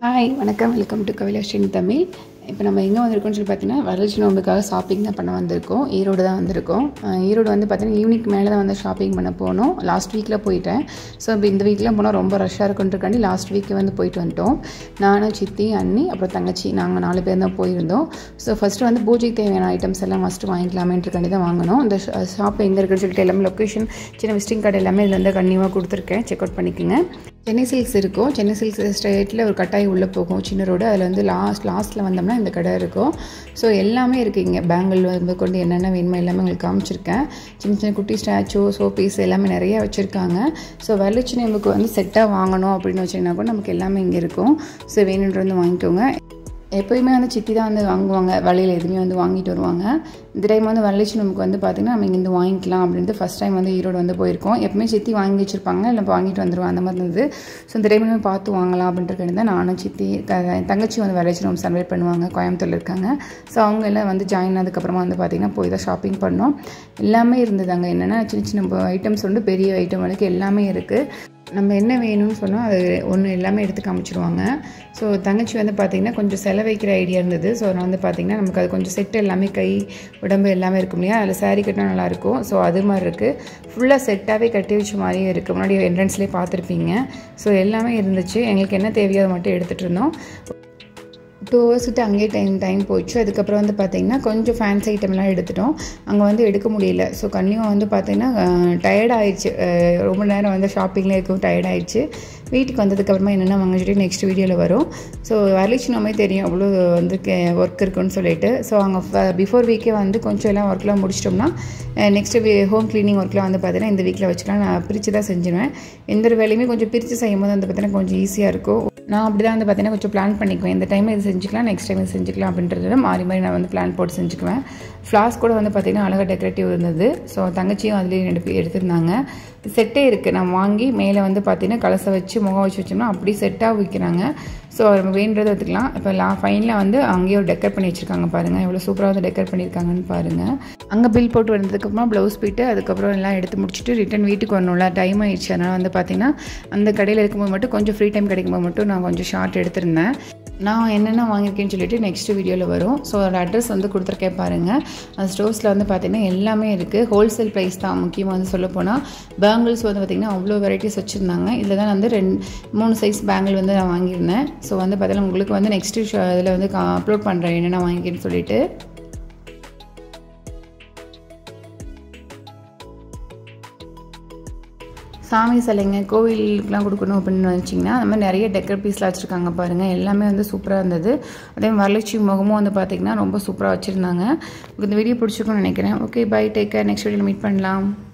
Hi வணக்கம் welcome to கவிலாஸ்ரீ Tamil. இப்போ நம்ம எங்கே வந்திருக்கோம்னு சொல்லி பார்த்தீங்கன்னா வரலட்சுமி நோம்புக்காக ஷாப்பிங் தான் பண்ண வந்திருக்கோம். ஈரோடு தான் வந்திருக்கோம். ஈரோடு வந்து பார்த்தீங்கன்னா ஈவினிங் மேலே தான் வந்து ஷாப்பிங் பண்ண போனோம். லாஸ்ட் வீக்கில் போயிட்டேன். ஸோ இப்போ இந்த வீக்கில் போனால் ரொம்ப ரஷ்ஷாக இருக்குன்றக்காண்டி லாஸ்ட் வீக்கு வந்து போயிட்டு வந்துட்டோம். நானும் சித்தி அண்ணி அப்புறம் தங்கச்சி நாங்கள் 4 பேர் தான் போயிருந்தோம். ஸோ ஃபஸ்ட்டு வந்து பூஜைக்கு தேவையான ஐட்டம்ஸ் எல்லாம் ஃபஸ்ட்டு வாங்கிக்கலாமேன்றக்காண்டி தான் வாங்கினோம். இந்த ஷாப் எங்கே இருக்குன்னு சொல்லிட்டு எல்லாமே லொக்கேஷன் சின்ன விசிட்டிங் கார்டு எல்லாமே இதில் வந்து கன்னியூவாக கொடுத்துருக்கேன். செக் அவுட் பண்ணிக்கோங்க. சென்னை சில்க்ஸ் இருக்கும். சென்னை சில்க்ஸ் ஸ்ட்ரெயிட்டில் ஒரு கட்டாய் உள்ளே போகும் சின்ன ரோடு. அதில் வந்து லாஸ்ட்டில் வந்தோம்னா இந்த கடை இருக்கும். ஸோ எல்லாமே இருக்குது இங்கே. பேங்கிள் வந்து கொண்டு என்னென்ன வேணுமோ எல்லாமே உங்களுக்கு காமிச்சிருக்கேன். சின்ன சின்ன குட்டி ஸ்டாச்சு சோப்பீஸ் எல்லாமே நிறையா வச்சுருக்காங்க. ஸோ வரலட்சுமி நோம்புக்கு வந்து செட்டாக வாங்கணும் அப்படின்னு வச்சிங்கன்னா கூட நமக்கு எல்லாமே இங்கே இருக்கும். ஸோ வேணுன்றது வந்து வாங்கிக்கோங்க. எப்போயுமே வந்து சித்தி தான் வந்து வாங்குவாங்க. வழியில் எதுவுமே வந்து வாங்கிட்டு வருவாங்க. இந்த டைம் வந்து வரலட்சுமி நோம்புக்கு வந்து பார்த்திங்கன்னா நம்ம இங்கேருந்து வாங்கிக்கலாம் அப்படின்ட்டு ஃபஸ்ட் டைம் வந்து ஈரோடு வந்து போயிருக்கோம். எப்பவுமே சித்தி வாங்கி வச்சுருப்பாங்க, இல்லை வாங்கிட்டு வந்துடுவோம் அந்த மாதிரி இருந்தது. ஸோ இந்த டைம் வந்து பார்த்து வாங்கலாம் அப்படின்ட்டு தான் நானும் சித்தி தங்கச்சி வந்து வரலட்சுமி நோம்பு செலிப்ரேட் பண்ணுவாங்க, கோயம்புத்தூரில் இருக்காங்க. ஸோ அவங்க எல்லாம் வந்து ஜாயின் ஆனதுக்கப்புறமா வந்து பார்த்திங்கன்னா போய் தான் ஷாப்பிங் பண்ணோம். எல்லாமே இருந்தது அங்கே. என்னென்னா சின்ன சின்ன ஐட்டம்ஸ் வந்து பெரிய ஐட்டம் வரைக்கும் எல்லாமே இருக்குது. நம்ம என்ன வேணும்னு சொன்னால் அது ஒன்று எல்லாமே எடுத்து காமிச்சிடுவாங்க. ஸோ தங்கச்சி வந்து பார்த்திங்கன்னா கொஞ்சம் செலவு வைக்கிற ஐடியா இருந்தது. ஸோ நான் வந்து பார்த்திங்கன்னா நமக்கு அது கொஞ்சம் செட்டு எல்லாமே கை உடம்பு எல்லாமே இருக்கும் இல்லையா, அதில் சாரீ கட்டினா நல்லாயிருக்கும். ஸோ அது மாதிரி இருக்குது. ஃபுல்லாக செட்டாகவே கட்டி வச்ச மாதிரியும் இருக்குது. முன்னாடி என்ட்ரன்ஸ்லேயே பார்த்துருப்பீங்க. ஸோ எல்லாமே இருந்துச்சு. எங்களுக்கு என்ன தேவையோ அதை மட்டும் எடுத்துகிட்டு இருந்தோம். 2 hours கிட்ட அங்கேயே டைம் போயிடுச்சு. அதுக்கப்புறம் வந்து பார்த்திங்கன்னா கொஞ்சம் ஃபேன்சி ஐட்டம்லாம் எடுத்துட்டோம். அங்கே வந்து எடுக்க முடியல. ஸோ கண்ணியும் வந்து பார்த்திங்கன்னா டயர்ட் ஆயிடுச்சு. ரொம்ப நேரம் வந்து ஷாப்பிங்லேயே இருக்கும், டயர்ட் ஆயிடுச்சு. வீட்டுக்கு வந்ததுக்கப்புறமா என்னென்ன வாங்கிட்டு நெக்ஸ்ட் வீடியோவில் வரும். ஸோ வரலட்சுமி நோம்பே தெரியும் அவ்வளோ வந்து ஒர்க் இருக்குன்னு சொல்லிட்டு. ஸோ அங்கே பிஃபோர் வீக்கே வந்து கொஞ்சம் எல்லாம் ஒர்க்லாம் முடிச்சிட்டோம்னா நெக்ஸ்ட்டு ஹோம் க்ளீனிங் ஒர்க்லாம் வந்து பார்த்திங்கன்னா இந்த வீக்கில் வச்சுக்கலாம். நான் பிரித்து தான் செஞ்சுருவேன். எந்த ஒரு வேலையுமே கொஞ்சம் பிரித்து செய்யும் போது வந்து பார்த்திங்கன்னா கொஞ்சம் ஈஸியாக இருக்கும். நான் அப்படி தான் வந்து பார்த்திங்கன்னா கொஞ்சம் பிளான் பண்ணிக்குவேன். இந்த டைம் இது செஞ்சுக்கலாம், நெக்ஸ்ட் டைம் இது செஞ்சுக்கலாம் அப்படின்றத மாறி நான் வந்து பிளான் போட்டு செஞ்சுக்குவேன். ஃப்ளாஸ் கூட வந்து பார்த்திங்கன்னா அழகாக டெக்கரேட்டிவ் இருந்தது. ஸோ தங்கச்சியும் அதுலேயே 2 பேர் எடுத்திருந்தாங்க. செட்டே இருக்குது. நான் வாங்கி மேலே வந்து பார்த்திங்கன்னா கலசை வச்சு முகம் வச்சு வச்சோம்னா அப்படி செட்டாக விற்கிறாங்க. ஸோ நம்ம வேண்டதை எடுத்துக்கலாம். இப்போ ஃபைனலாக வந்து அங்கேயே ஒரு டெக்கர் பண்ணி வச்சுருக்காங்க பாருங்கள். எவ்வளோ சூப்பராக வந்து டெக்கர் பண்ணியிருக்காங்கன்னு பாருங்கள். அங்கே பில் போட்டு வந்ததுக்கப்புறமா ப்ளவுஸ் போயிட்டு அதுக்கப்புறம் எல்லாம் எடுத்து முடிச்சுட்டு ரிட்டன் வீட்டுக்கு வரணும்ல, டைம் ஆயிடுச்சு. அதனால் வந்து பார்த்திங்கன்னா அந்த கடையில் இருக்கும்போது மட்டும் கொஞ்சம் ஃப்ரீ டைம் கிடைக்கும்போது மட்டும் நான் கொஞ்சம் ஷார்ட் எடுத்திருந்தேன். நான் என்னென்ன வாங்கியிருக்கேன்னு சொல்லிட்டு நெக்ஸ்ட் வீடியோவில் வரும். ஸோ அதோட அட்ரஸ் வந்து கொடுத்துருக்கேன் பாருங்கள். அந்த ஸ்டோர்ஸில் வந்து பார்த்திங்கன்னா எல்லாமே இருக்குது. ஹோல்சேல் ப்ரைஸ் தான். முக்கியமாக வந்து சொல்ல போனால் பேங்கிள்ஸ் வந்து பார்த்திங்கன்னா அவ்வளோ வெரைட்டிஸ் வச்சுருந்தாங்க. இதில் தான் வந்து 3 சைஸ் பேங்கிள் வந்து நான் வாங்கியிருந்தேன். ஸோ வந்து பார்த்தீங்கன்னா உங்களுக்கு வந்து நெக்ஸ்ட்டு இதில் வந்து அப்லோட் பண்ணுறேன் என்னென்ன வாங்கிக்கிறேன்னு சொல்லிட்டு. சாமி சிலைங்க கோவிலுக்குலாம் கொடுக்கணும் அப்படின்னு நினச்சிங்கன்னா அந்த மாதிரி நிறைய டெக்கர் பீஸ்லாம் வச்சுருக்காங்க பாருங்கள். எல்லாமே வந்து சூப்பராக இருந்தது. அதே வரலட்சுமி முகமும் வந்து பார்த்திங்கன்னா ரொம்ப சூப்பராக வச்சுருந்தாங்க. இந்த வீடியோ பிடிச்சிருக்குன்னு நினைக்கிறேன். Okay, bye, take care. Next வீடியோவில் மீட் பண்ணலாம்.